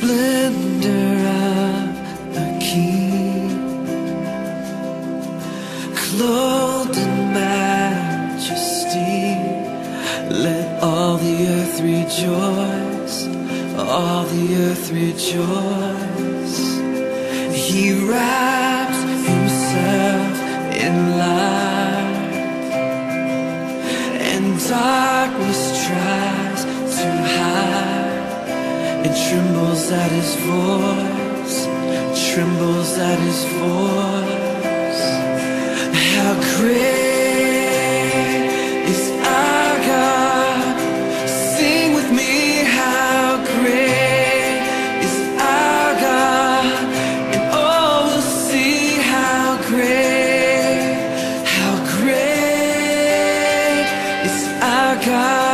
splendor of a king, clothed in majesty. Let all the earth rejoice, all the earth rejoice. He wraps himself in light, and darkness tries to hide. It trembles at his voice, trembles at his voice. How great is our God? Sing with me, how great is our God? And all will see how great is our God.